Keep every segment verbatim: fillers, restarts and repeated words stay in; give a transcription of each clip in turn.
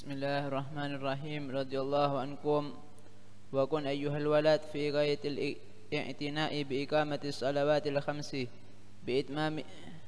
Bismillahirrahmanirrahim. Radhiyallahu ankum wa kun ayyuhal walad fi ghayatil i'tina'i bi iqamati salawatil khamsi bi itmami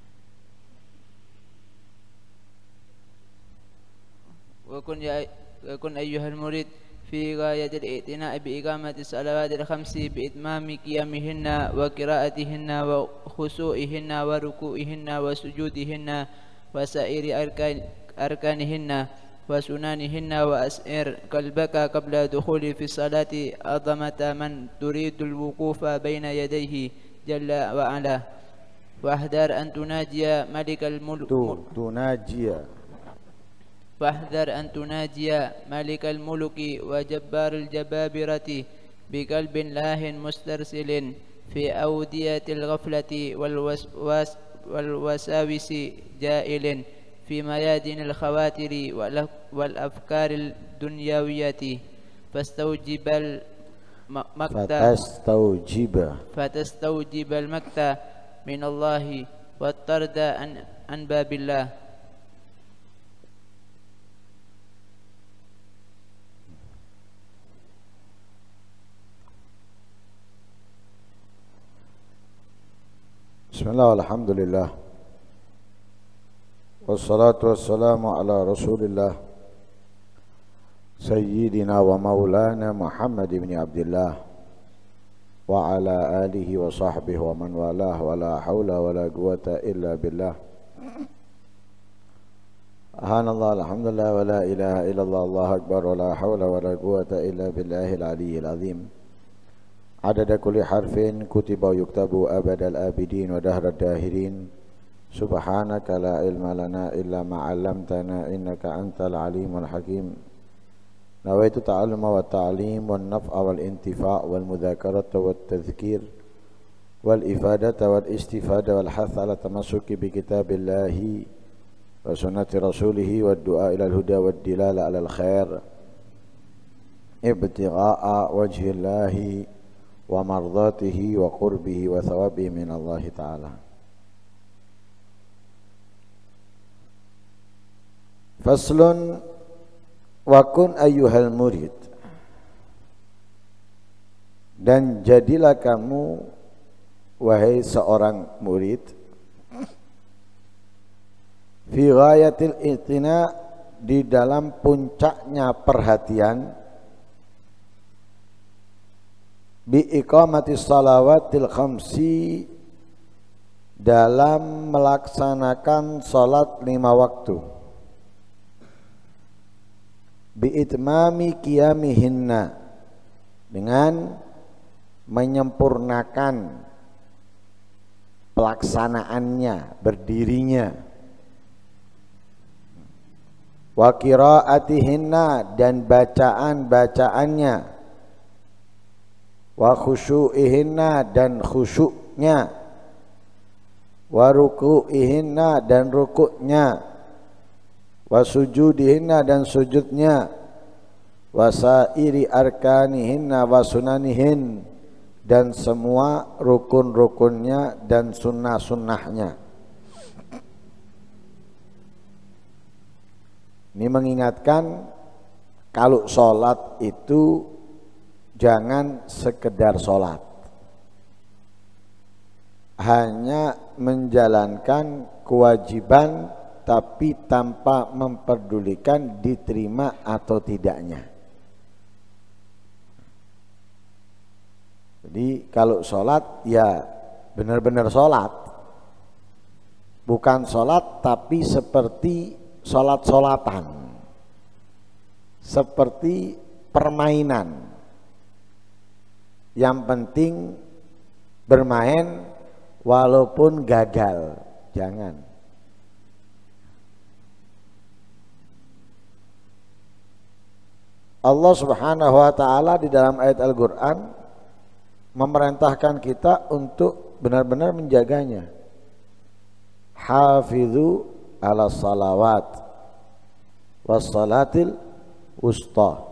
wa kun ya wa kun ayyuhal murid fi ghayatil i'tina'i bi iqamati salawatil khamsi bi itmami qiyamihinna wa qira'atihinna wa khusu'ihinna wa ruku'ihinna wa sujudihinna wa sa'iri arkan arkanihinna wa sunanihinna wa as'ir qalbaka qabla dukhuli fi salati azamata man turidul wuqufa baina yadayhi jalla wa ala wahdar an tunajiya malikal mulk tunajiya wahdar an tunajiya malikal muluki wa jabbaril jababirati biqalbin lahin mustarsilin fi awdiyatil ghaflati wal waswas wal wasawisi jailin في ميادين الخواتر والأفكار الدنيوية فاستوجب المقت فتستوجب فتستوجب المقت من الله والطرد عن عن باب الله. بسم الله والحمد لله wassalatu wassalamu ala rasulillah sayyidina wa maulana Muhammad ibn Abdullah wa ala alihi wa sahbihi wa man walah wa la hawla wa la quwata illa billah. Subhanallah, alhamdulillah, wa la ilaha illallah, Allahu akbar, wa la hawla wa la quwata illa billahil aliyyil azim. Adada kulli harfin kutiba yuktabu abadal abidin wa dahrad dahirin. Subhanaka la ilma lana illa ma 'allamtana innaka antal alimul hakim. Nawaitu ta'alluma wa ta'lim wan naf'a wal intifa' wal mudzakarata wat tadhkir wal ifadata wal istifada wal hath ala tamassuki bi kitabillahi wa sunnati rasulih wad du'a ila al huda wad dilala ala al khair ibtigha'a wajhillahi wa mardatihi wa qurbihi wa thawabihi min Allah ta'ala. Faslun wa kun ayyuhal murid, dan jadilah kamu wahai seorang murid fi ghayatil i'tina, di dalam puncaknya perhatian bi iqamati salawatil khamsi, dalam melaksanakan salat lima waktu, bi'itmami qiyamihinna, dengan menyempurnakan pelaksanaannya, berdirinya, wa qiraatihinna, dan bacaan-bacaannya, wa khusyu'ihinna, dan khusyuknya, wa ruku'ihinna, dan rukuknya, wa sujudihinna, dan sujudnya, wa sairi arkanihinna wa sunanihin, dan semua rukun-rukunnya dan sunnah-sunnahnya. Ini mengingatkan kalau sholat itu jangan sekedar sholat, hanya menjalankan kewajiban tapi tanpa memperdulikan diterima atau tidaknya. Jadi kalau sholat ya benar-benar sholat, bukan sholat tapi seperti sholat-sholatan, seperti permainan. Yang penting bermain walaupun gagal, jangan. Allah Subhanahu wa ta'ala di dalam ayat Al-Quran memerintahkan kita untuk benar-benar menjaganya. Hafidhu ala salawat was salatil wusta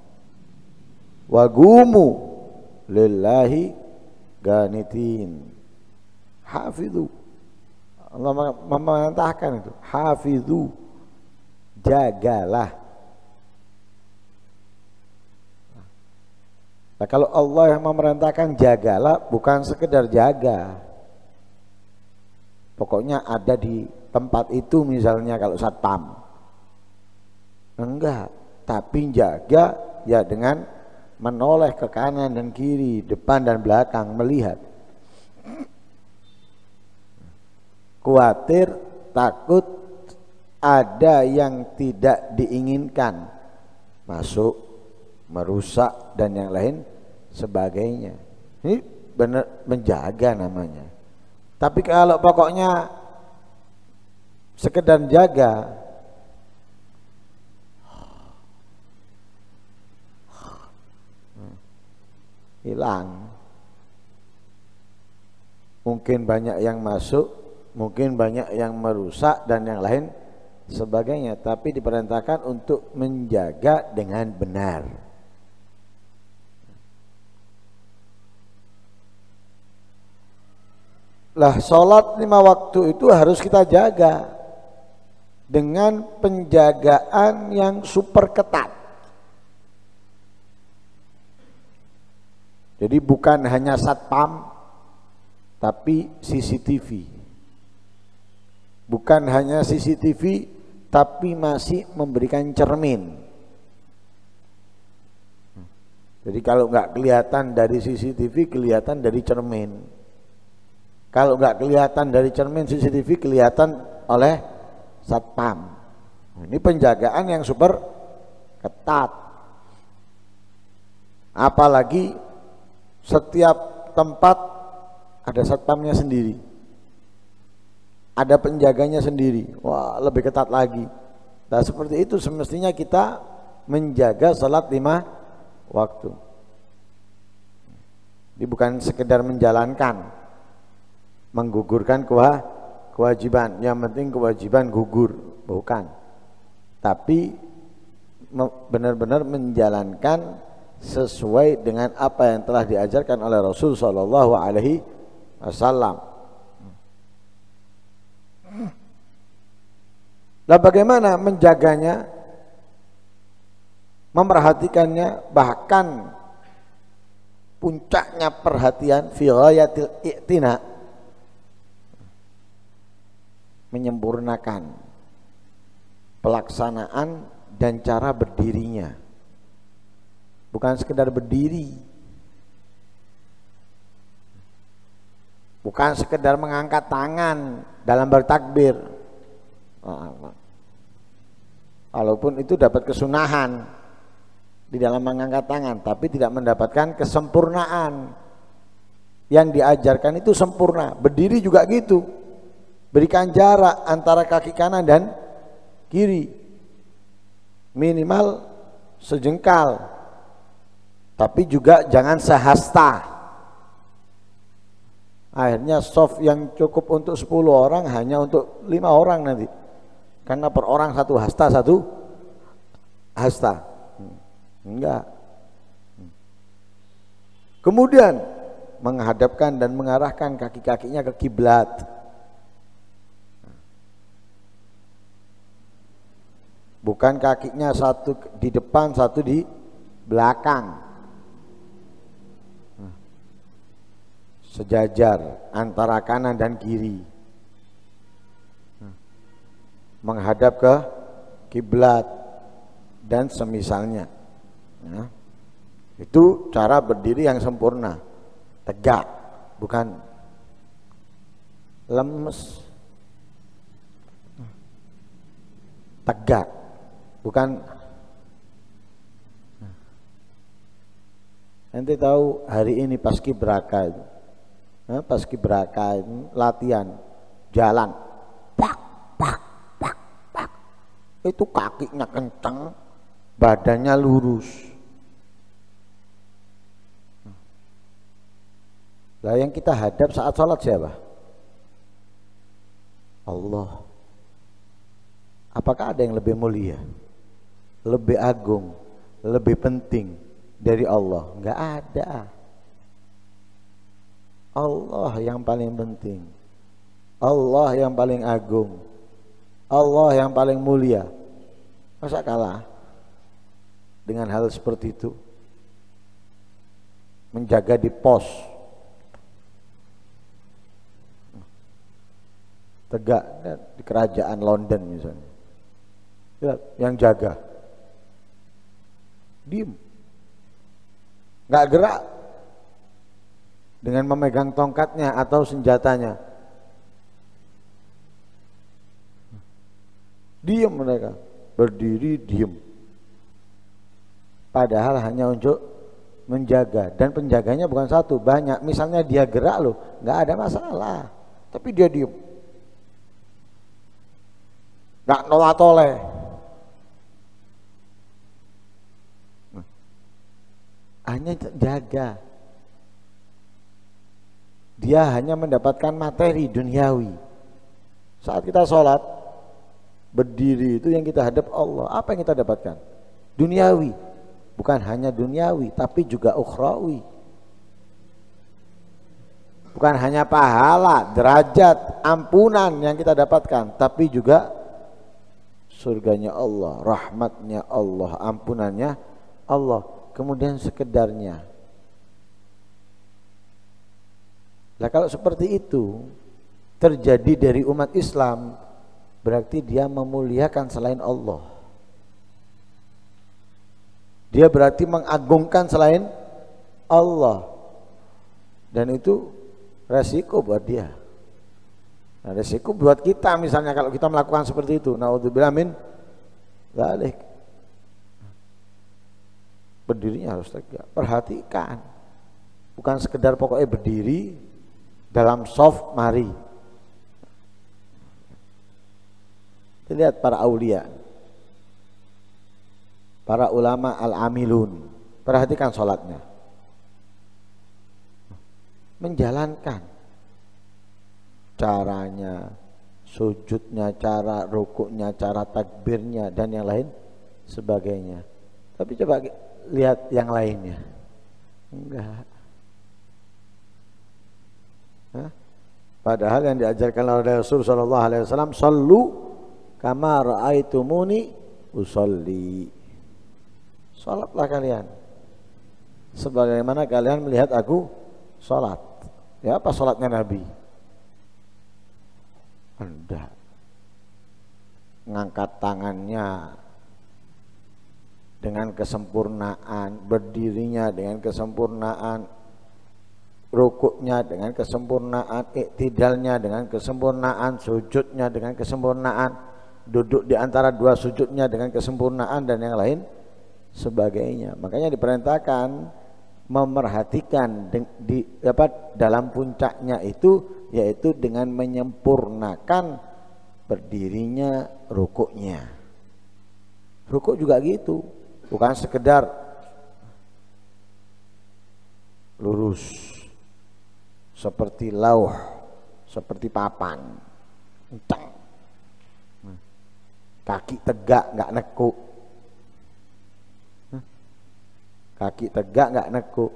wagumu lillahi ganitin. Hafidhu, Allah memerintahkan itu, hafidhu, jagalah Nah, kalau Allah yang memerintahkan jagalah, bukan sekedar jaga. Pokoknya ada di tempat itu misalnya kalau satpam. Enggak, tapi jaga ya dengan menoleh ke kanan dan kiri, depan dan belakang, melihat. Khawatir, takut ada yang tidak diinginkan masuk, merusak dan yang lain sebagainya. Ini benar menjaga namanya. Tapi kalau pokoknya sekedar jaga, hilang. Mungkin banyak yang masuk, mungkin banyak yang merusak dan yang lain sebagainya, tapi diperintahkan untuk menjaga dengan benar. Lah sholat lima waktu itu harus kita jaga dengan penjagaan yang super ketat. Jadi bukan hanya satpam, tapi C C T V. Bukan hanya C C T V, tapi masih memberikan cermin. Jadi kalau nggak kelihatan dari C C T V, kelihatan dari cermin. Kalau nggak kelihatan dari cermin C C T V, kelihatan oleh satpam. Ini penjagaan yang super ketat. Apalagi setiap tempat ada satpamnya sendiri, ada penjaganya sendiri. Wah, lebih ketat lagi. Nah, seperti itu semestinya kita menjaga salat lima waktu. Ini bukan sekedar menjalankan, menggugurkan kewajiban. Yang penting kewajiban gugur, bukan. Tapi benar-benar menjalankan sesuai dengan apa yang telah diajarkan oleh Rasul Shallallahu Alaihi Wasallam. Nah, bagaimana menjaganya, memperhatikannya, bahkan puncaknya perhatian fi ghayatil i'tina, menyempurnakan pelaksanaan dan cara berdirinya. Bukan sekedar berdiri, bukan sekedar mengangkat tangan dalam bertakbir. Walaupun itu dapat kesunahan di dalam mengangkat tangan, tapi tidak mendapatkan kesempurnaan. Yang diajarkan itu sempurna. Berdiri juga gitu, berikan jarak antara kaki kanan dan kiri minimal sejengkal, tapi juga jangan sehasta. Akhirnya soft yang cukup untuk sepuluh orang hanya untuk lima orang nanti, karena per orang satu hasta satu hasta. Enggak. Kemudian menghadapkan dan mengarahkan kaki-kakinya ke kiblat. Bukan kakinya satu di depan, satu di belakang. Sejajar antara kanan dan kiri, menghadap ke kiblat dan semisalnya. Nah, itu cara berdiri yang sempurna, tegak, bukan lemes. Tegak, bukan. Nanti tahu hari ini paskibraka itu. Nah, paskibraka itu latihan jalan, pak, pak, pak, pak. Itu kakinya kencang, badannya lurus. Lah yang kita hadap saat sholat siapa? Allah. Apakah ada yang lebih mulia, lebih agung, lebih penting dari Allah? Enggak ada. Allah yang paling penting, Allah yang paling agung, Allah yang paling mulia. Masa kalah dengan hal seperti itu? menjaga di pos tegak di kerajaan London misalnya, lihat yang jaga diem, nggak gerak dengan memegang tongkatnya atau senjatanya, diem mereka, berdiri diem, padahal hanya untuk menjaga, dan penjaganya bukan satu, banyak. Misalnya dia gerak loh, nggak ada masalah, tapi dia diem, nggak nolak toleh. Hanya jaga, dia hanya mendapatkan materi duniawi. Saat kita sholat berdiri itu yang kita hadap Allah, apa yang kita dapatkan? Duniawi, bukan hanya duniawi tapi juga ukhrawi. Bukan hanya pahala, derajat, ampunan yang kita dapatkan, tapi juga surganya Allah, rahmatnya Allah, ampunannya Allah. Kemudian sekedarnya. Nah kalau seperti itu terjadi dari umat Islam, berarti dia memuliakan selain Allah. Dia berarti mengagungkan selain Allah. Dan itu resiko buat dia. Nah, resiko buat kita misalnya kalau kita melakukan seperti itu. Naudzubillah min dzalik. Berdirinya harus tegak. Perhatikan, bukan sekedar pokoknya berdiri dalam soft mari. Kita lihat para aulia, para ulama al-amilun, perhatikan sholatnya, menjalankan caranya, sujudnya, cara rukuknya, cara takbirnya, dan yang lain sebagainya. Tapi coba lihat yang lainnya, enggak. Hah? Padahal yang diajarkan oleh Rasul sallallahu alaihi wasallam, sallu kama ra'aitumuni usolli. Salatlah kalian sebagaimana kalian melihat aku salat. Ya, apa salatnya Nabi? Anda ngangkat tangannya dengan kesempurnaan, berdirinya dengan kesempurnaan, rukuknya dengan kesempurnaan, iktidalnya dengan kesempurnaan, sujudnya dengan kesempurnaan, duduk di antara dua sujudnya dengan kesempurnaan, dan yang lain sebagainya. Makanya diperintahkan memerhatikan di, di apa dalam puncaknya itu, yaitu dengan menyempurnakan berdirinya, rukuknya. Rukuk juga gitu, bukan sekedar lurus seperti lauh, seperti papan, entang, kaki tegak nggak nekuk, kaki tegak nggak nekuk,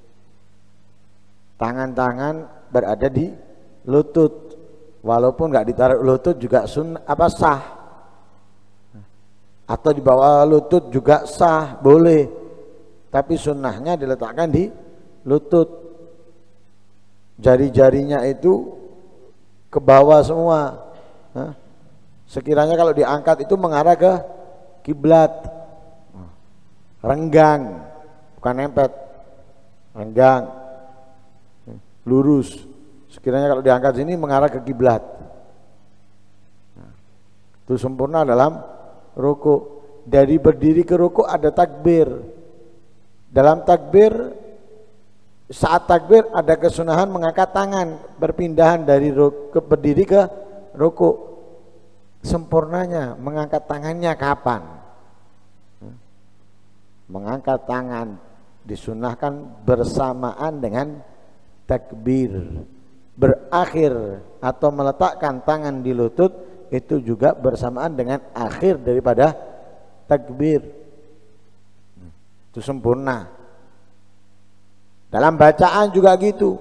tangan-tangan berada di lutut, walaupun nggak ditaruh lutut juga sun apa sah, atau di bawah lutut juga sah, boleh, tapi sunnahnya diletakkan di lutut. Jari-jarinya itu ke bawah semua. Hah? Sekiranya kalau diangkat itu mengarah ke kiblat, renggang, bukan nempet, renggang, lurus. Sekiranya kalau diangkat sini mengarah ke kiblat. Itu sempurna dalam ruku. Dari berdiri ke ruku ada takbir. Dalam takbir, saat takbir ada kesunahan mengangkat tangan, berpindahan dari ruku, ke berdiri ke ruku. Sempurnanya mengangkat tangannya kapan? Mengangkat tangan disunahkan bersamaan dengan takbir. Berakhir atau meletakkan tangan di lutut itu juga bersamaan dengan akhir daripada takbir. Itu sempurna. Dalam bacaan juga gitu.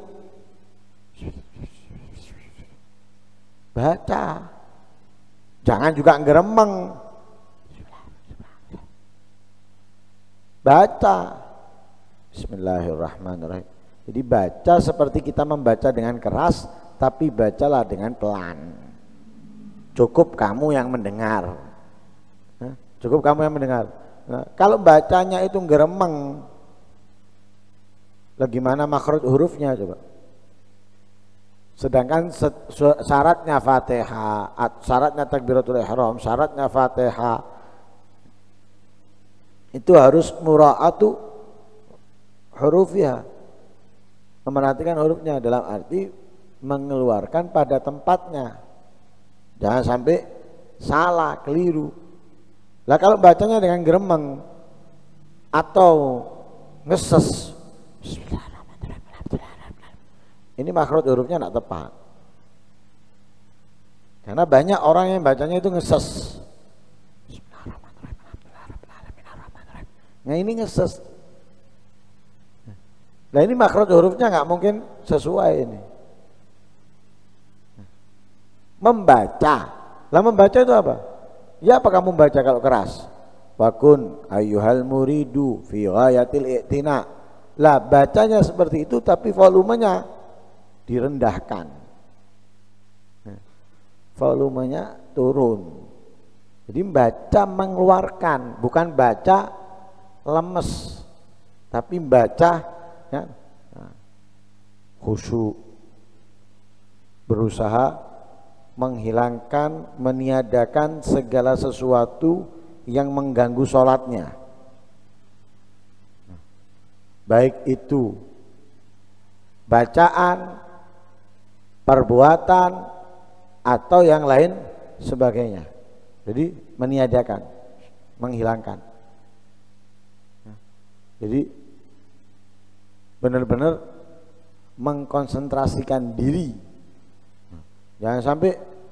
Baca, jangan juga ngeremeng. Baca Bismillahirrahmanirrahim. Jadi baca seperti kita membaca dengan keras, tapi bacalah dengan pelan. Cukup kamu yang mendengar. Nah, cukup kamu yang mendengar. Nah, kalau bacanya itu geremeng, lah gimana makhraj hurufnya coba? Sedangkan syaratnya Fatihah, syaratnya takbiratul ihram, syaratnya Fatihah itu harus mura'atu hurufnya, memerhatikan hurufnya dalam arti mengeluarkan pada tempatnya, jangan sampai salah, keliru. Lah kalau bacanya dengan geremeng atau ngeses, ini makhraj hurufnya tidak tepat. Karena banyak orang yang bacanya itu ngeses. Nah ini ngeses. Nah ini makhraj hurufnya nggak mungkin sesuai ini. Membaca. Lah membaca itu apa? Ya apa kamu baca kalau keras? Wakun ayyuhal muridu fi ghayatil i'tina. Lah bacanya seperti itu tapi volumenya direndahkan. Volumenya turun. Jadi baca mengeluarkan, bukan baca lemes, tapi baca ya, khusyuk, berusaha menghilangkan, meniadakan segala sesuatu yang mengganggu sholatnya, baik itu bacaan, perbuatan, atau yang lain sebagainya. Jadi meniadakan, menghilangkan. Jadi benar-benar mengkonsentrasikan diri. Jangan sampai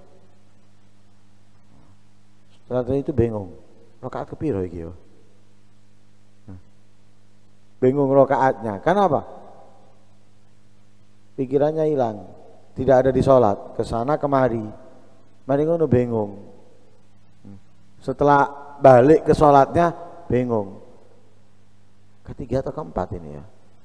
setelah itu bingung. Rakaat kepiro iki yo? Bingung rakaatnya. Kenapa? Pikirannya hilang, tidak ada di sholat, kesana kemari, mari ngono bingung. Setelah balik ke sholatnya bingung. Ketiga atau keempat ini ya.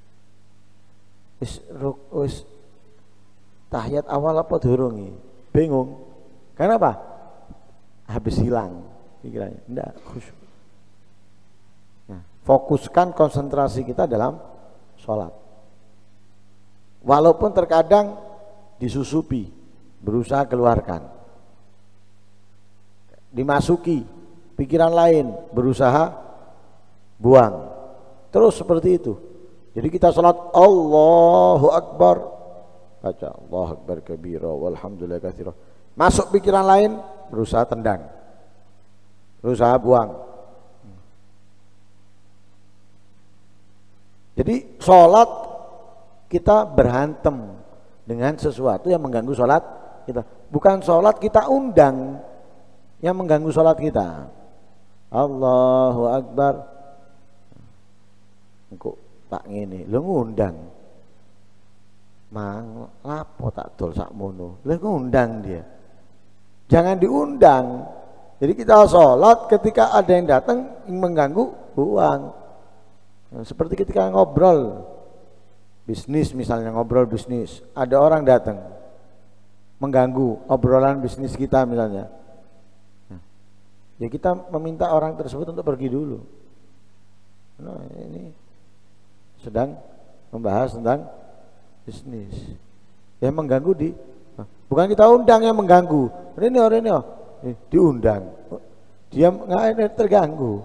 Wis wis tahiyat awal apa durungi? Bingung. Kenapa? Habis hilang pikirannya. Enggak khusyuk. Nah, fokuskan konsentrasi kita dalam sholat. Walaupun terkadang disusupi, berusaha keluarkan, dimasuki pikiran lain, berusaha buang. Terus seperti itu. Jadi kita sholat Allahu Akbar, baca Allahu Akbar kabira walhamdulillah katsira. Masuk pikiran lain, berusaha tendang, berusaha buang. Jadi sholat kita berhantem dengan sesuatu yang mengganggu sholat kita. Bukan sholat kita undang yang mengganggu sholat kita. Allahu Akbar, kok tak ngene, lho ngundang. Mang lapo tak dol sakmono. Lho ngundang dia. Jangan diundang. Jadi kita sholat ketika ada yang datang yang mengganggu, buang. Nah, seperti ketika ngobrol bisnis, misalnya ngobrol bisnis, ada orang datang mengganggu obrolan bisnis kita misalnya. Nah, ya kita meminta orang tersebut untuk pergi dulu. Nah, ini sedang membahas tentang bisnis. Yang mengganggu di, bukan kita undang yang mengganggu. Ini orang ini oh, diundang, dia nggak terganggu.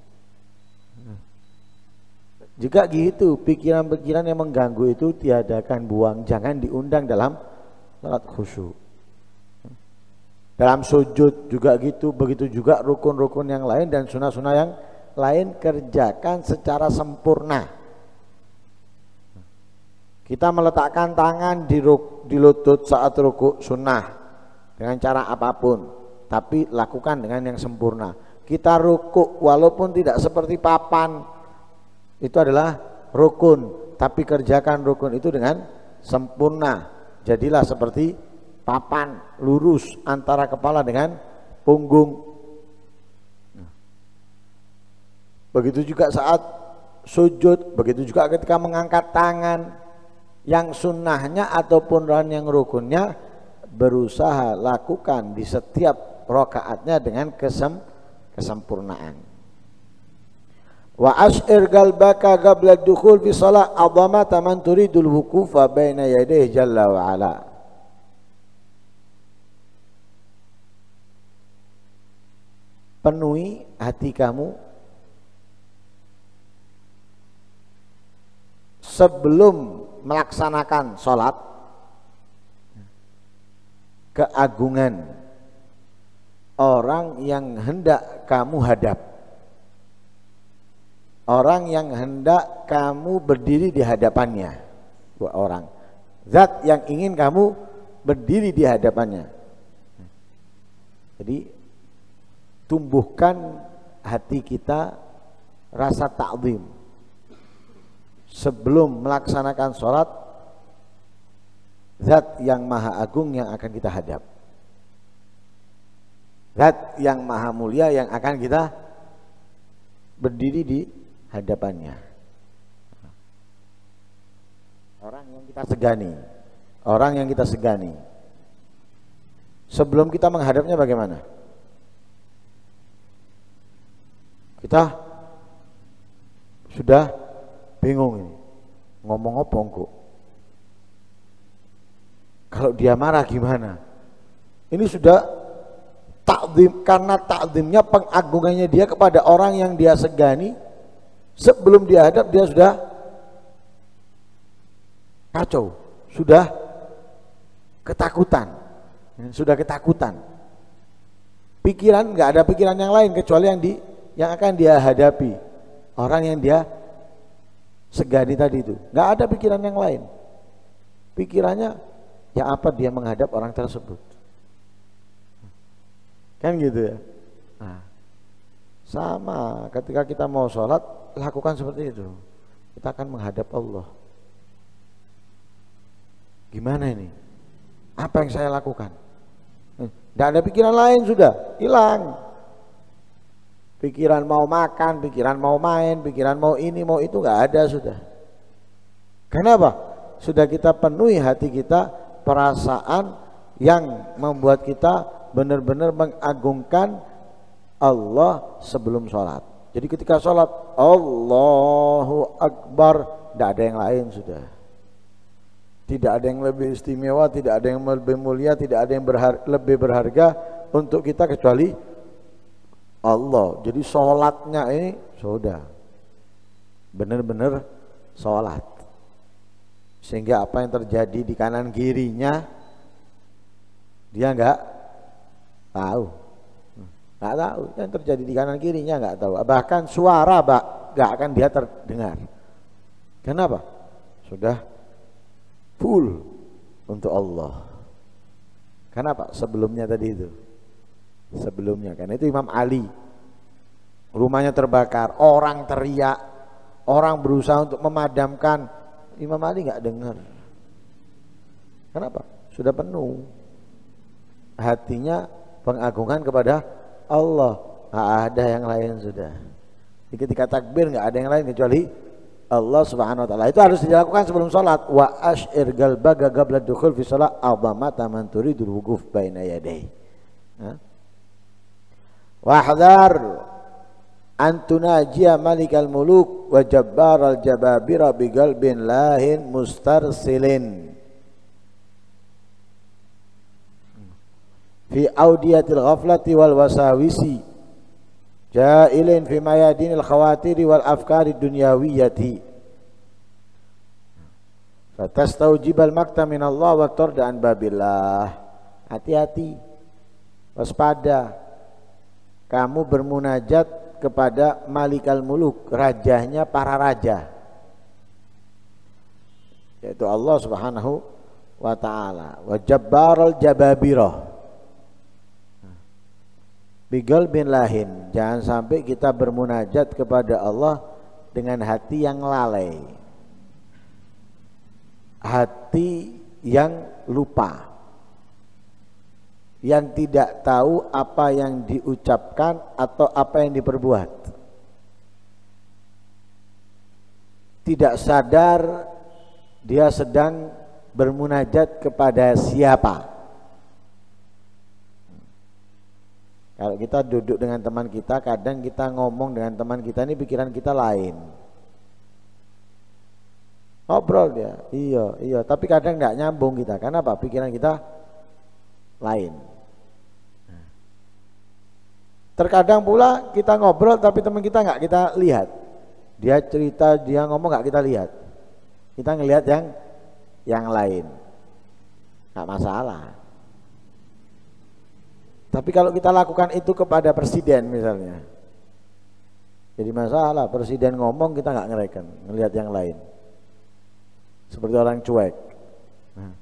Jika gitu, pikiran-pikiran yang mengganggu itu tiadakan, buang, jangan diundang dalam salat khusyuk. Dalam sujud juga gitu, begitu juga rukun-rukun yang lain dan sunnah-sunnah yang lain kerjakan secara sempurna. Kita meletakkan tangan di, ruk, di lutut saat rukuk sunnah dengan cara apapun, tapi lakukan dengan yang sempurna. Kita rukuk walaupun tidak seperti papan, itu adalah rukun, tapi kerjakan rukun itu dengan sempurna. Jadilah seperti papan, lurus antara kepala dengan punggung. Begitu juga saat sujud, begitu juga ketika mengangkat tangan. Yang sunnahnya ataupun yang rukunnya berusaha lakukan di setiap rakaatnya dengan kesem kesempurnaan. Wa ash'ir qalbaka qabla dukhul fi shalah adhamata man turidul wuqufa baina yadayhi jalla wa ala. Penuhi hati kamu sebelum melaksanakan sholat keagungan orang yang hendak kamu hadap, orang yang hendak kamu berdiri di hadapannya, dua orang, zat yang ingin kamu berdiri di hadapannya. Jadi tumbuhkan hati kita rasa ta'zim sebelum melaksanakan sholat zat yang maha agung yang akan kita hadap, zat yang maha mulia yang akan kita berdiri di hadapannya. Orang yang kita segani, orang yang kita segani. Sebelum kita menghadapnya bagaimana? Kita sudah bingung ini, ngomong apa kok? Kalau dia marah gimana? Ini sudah takzim, karena takzimnya pengagungannya dia kepada orang yang dia segani. Sebelum dia hadap dia sudah kacau, sudah ketakutan, sudah ketakutan. Pikiran nggak ada pikiran yang lain kecuali yang di yang akan dia hadapi, orang yang dia segani tadi itu, nggak ada pikiran yang lain. Pikirannya ya apa dia menghadap orang tersebut, kan gitu ya. Nah, sama ketika kita mau sholat lakukan seperti itu. Kita akan menghadap Allah. Gimana ini? Apa yang saya lakukan? Nggak ada pikiran lain, sudah hilang. Pikiran mau makan, pikiran mau main, pikiran mau ini, mau itu, nggak ada sudah. Kenapa? Sudah kita penuhi hati kita perasaan yang membuat kita benar-benar mengagungkan Allah sebelum sholat. Jadi ketika sholat Allahu Akbar, tidak ada yang lain sudah. Tidak ada yang lebih istimewa, tidak ada yang lebih mulia, tidak ada yang berhar lebih berharga untuk kita kecuali Allah. Jadi sholatnya ini sudah benar-benar sholat, sehingga apa yang terjadi di kanan kirinya dia nggak tahu, nggak tahu yang terjadi di kanan kirinya, nggak tahu. Bahkan suara nggak akan dia terdengar. Kenapa? Sudah full untuk Allah. Kenapa? Sebelumnya tadi itu. Sebelumnya kan itu Imam Ali, rumahnya terbakar, orang teriak, orang berusaha untuk memadamkan, Imam Ali nggak dengar. Kenapa? Sudah penuh hatinya pengagungan kepada Allah, nggak ada yang lain sudah. Jadi ketika takbir nggak ada yang lain kecuali Allah Subhanahu wa taala. Itu harus dilakukan sebelum sholat. Wa ash'ir qalbaka qabla dukhul fi shalah adhamata man turidul wuquf baina yadayhi. Wahdhar antunajia malikal muluk wa jabbaral jababira biqalbin lahin mustarsilin fi audiyatil ghaflati wal wasawisi jailin fi mayadinil khawatiri wal afkari dunyawiyati fatastawjibal makta minallah wa tarda an babillah. Hati-hati, waspada, kamu bermunajat kepada Malikal Muluk, rajanya para raja, yaitu Allah Subhanahu wa ta'ala. Wa jabbaral jababirah bigal bin lahin. Jangan sampai kita bermunajat kepada Allah dengan hati yang lalai, hati yang lupa, yang tidak tahu apa yang diucapkan atau apa yang diperbuat. tidak sadar dia sedang bermunajat kepada siapa. Kalau kita duduk dengan teman kita, kadang kita ngomong dengan teman kita ini pikiran kita lain. Ngobrol dia, iya, iya, tapi kadang nggak nyambung kita. Karena apa? Pikiran kita lain. Terkadang pula kita ngobrol tapi teman kita nggak kita lihat. Dia cerita, dia ngomong nggak kita lihat. Kita ngelihat yang yang lain. Nggak masalah. Tapi kalau kita lakukan itu kepada presiden misalnya, jadi masalah. Presiden ngomong kita nggak ngereken, ngelihat yang lain, seperti orang cuek. Nah.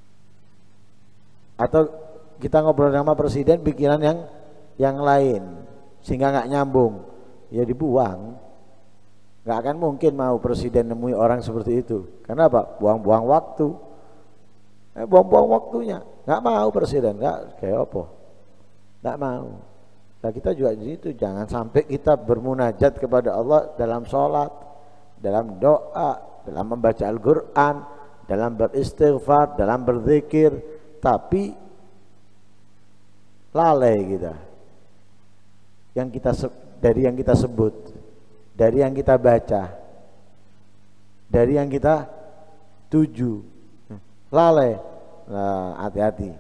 Atau kita ngobrol sama presiden pikiran yang yang lain, sehingga nggak nyambung, ya dibuang. Nggak akan mungkin mau presiden nemui orang seperti itu. Karena apa? Buang-buang waktu. Eh, buang-buang waktunya. Nggak mau presiden, nggak kayak apa? Nggak mau. Nah kita juga di situ, jangan sampai kita bermunajat kepada Allah dalam sholat, dalam doa, dalam membaca Al-Quran, dalam beristighfar, dalam berzikir, tapi lalai kita. Yang kita dari yang kita sebut, dari yang kita baca, dari yang kita tuju, lalai. Nah, hati-hati.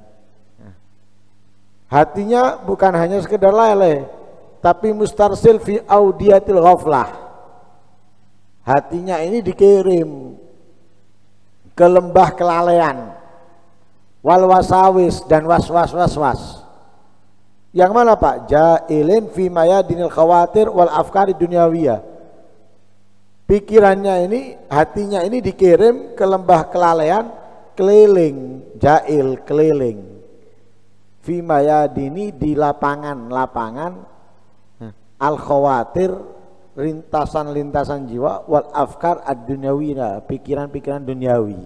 Hatinya bukan hanya sekedar lalai, tapi mustarsil fi audiyatil ghaflah. Hatinya ini dikirim ke lembah kelalaian, wal wasawis, dan was-was was-was. Yang mana Pak? Jailin fi mayadinil khawatir wal afkari dunyawiyah. Pikirannya ini, hatinya ini dikirim ke lembah kelalaian, keliling, jail, keliling. Fi mayadini, di lapangan-lapangan al khawatir, lintasan-lintasan jiwa, wal afkar ad-dunyawiyah, pikiran-pikiran duniawi.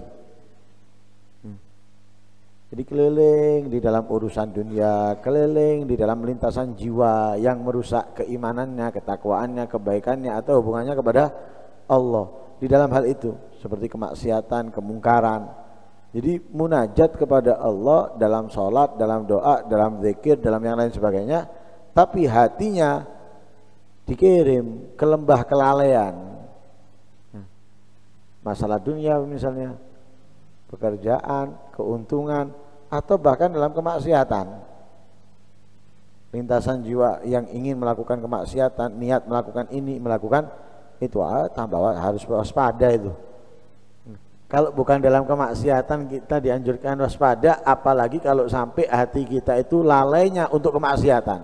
Jadi keliling di dalam urusan dunia, keliling di dalam lintasan jiwa yang merusak keimanannya, ketakwaannya, kebaikannya, atau hubungannya kepada Allah. Di dalam hal itu seperti kemaksiatan, kemungkaran. Jadi munajat kepada Allah dalam sholat, dalam doa, dalam zikir, dalam yang lain sebagainya, tapi hatinya dikirim ke lembah kelalaian. Masalah dunia misalnya, pekerjaan, keuntungan, atau bahkan dalam kemaksiatan. Lintasan jiwa yang ingin melakukan kemaksiatan, niat melakukan ini, melakukan itu, ah, tambah harus waspada itu. Kalau bukan dalam kemaksiatan kita dianjurkan waspada, apalagi kalau sampai hati kita itu lalainya untuk kemaksiatan.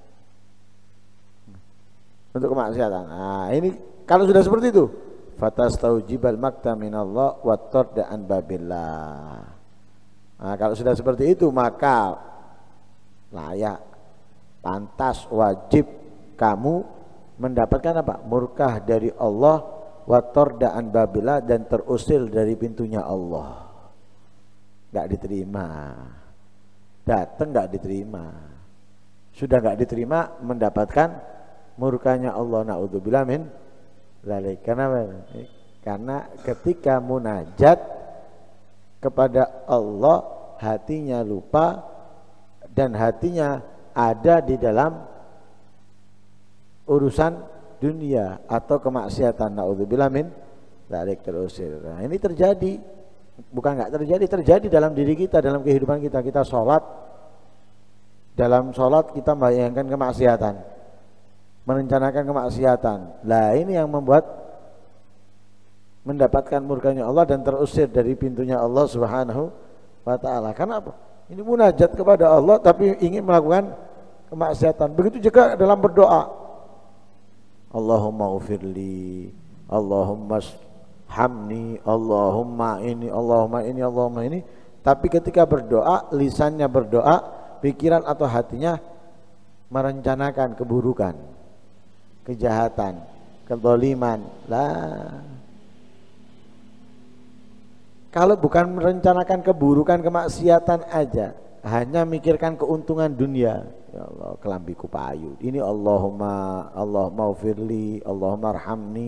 Untuk kemaksiatan. Nah, ini kalau sudah seperti itu, fatastaujibal makta minallah wa tarda an babillah. Nah, kalau sudah seperti itu maka layak, pantas, wajib kamu mendapatkan apa? Murkah dari Allah, wa tarda an babillah, dan terusir dari pintunya Allah. Enggak diterima. Datang enggak diterima. Sudah enggak diterima, mendapatkan murkanya Allah. Naudzubillah min dzalik. Karena karena ketika munajat kepada Allah, hatinya lupa dan hatinya ada di dalam urusan dunia atau kemaksiatan. Naudzubillah min dzalik, terusir. Nah, ini terjadi, bukan enggak terjadi, terjadi dalam diri kita, dalam kehidupan kita. Kita sholat, dalam sholat kita membayangkan kemaksiatan, merencanakan kemaksiatan. Lah ini yang membuat mendapatkan murkanya Allah dan terusir dari pintunya Allah Subhanahu wa ta'ala. Karena apa? Ini munajat kepada Allah tapi ingin melakukan kemaksiatan. Begitu juga dalam berdoa, Allahumma ufirli, Allahumma hamni, Allahumma ini, Allahumma ini, Allahumma ini. Tapi ketika berdoa, lisannya berdoa, pikiran atau hatinya merencanakan keburukan, kejahatan, kezaliman. Lah, kalau bukan merencanakan keburukan, kemaksiatan aja, hanya mikirkan keuntungan dunia, ya Allah, kelambiku payu ini, Allahumma Allahumma ufirli, Allahumma arhamni,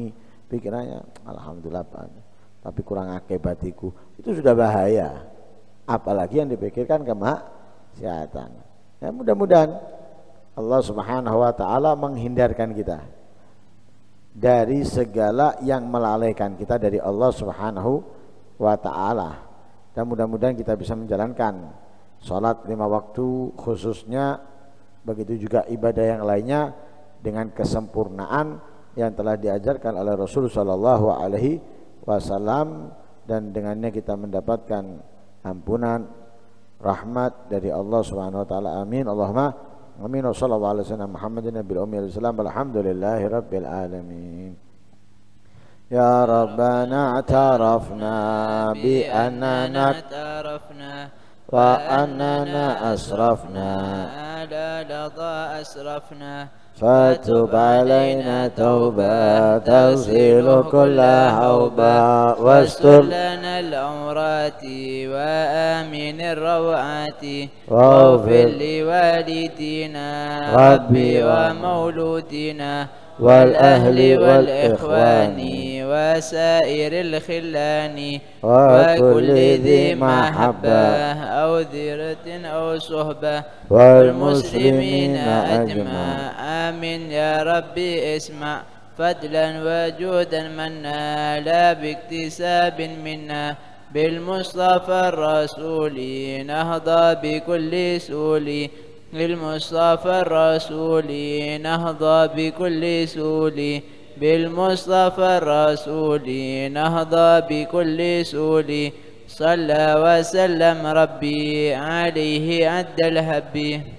pikirannya alhamdulillah Pak, tapi kurang akibatiku, itu sudah bahaya. Apalagi yang dipikirkan kemaksiatan. Ya, mudah-mudahan Allah Subhanahu wa taala menghindarkan kita dari segala yang melalaikan kita dari Allah Subhanahu wa taala. Dan mudah-mudahan kita bisa menjalankan sholat lima waktu khususnya, begitu juga ibadah yang lainnya dengan kesempurnaan yang telah diajarkan oleh Rasul sallallahu alaihi wasallam, dan dengannya kita mendapatkan ampunan rahmat dari Allah Subhanahu wa taala. Amin. Allahumma amin. Wa sallallahu alaihi wasallam Muhammadin nabiyil ummi wasallam. Alhamdulillahi rabbil alamin. Ya Rabbana atarafna bi annana atarafna wa annana asrafna ala lada asrafna fatub alaina tauba tazhilu kulla hauba wastur lana al-umrati wa amin ar-rawati waghfir li walidina rabbi wa mauludina wal ahli wal ikhwani wa sairil khillani wa kulli dhi mahabbah aw dhiratin aw suhbah wal muslimina ajma. Amin ya Rabbi isma' fadlan wa judan manna la biktisabin minna bil mustafa rasuli nahda bi kulli suli للمصطفى الرسول نهضى بكل سول بالمصطفى الرسول نهضى بكل سول صلى وسلم ربي عليه عد الهب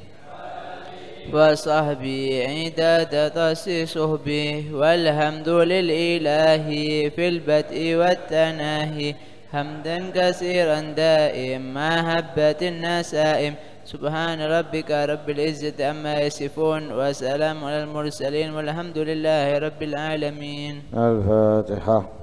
وصحبي عداد تصصحبه والحمد للإله في البدء والتناهي حمدا كثيرا دائم محبة النسائم. سبحان ربك رب العزة عما يصفون وسلام على المرسلين والحمد لله رب العالمين. الفاتحة.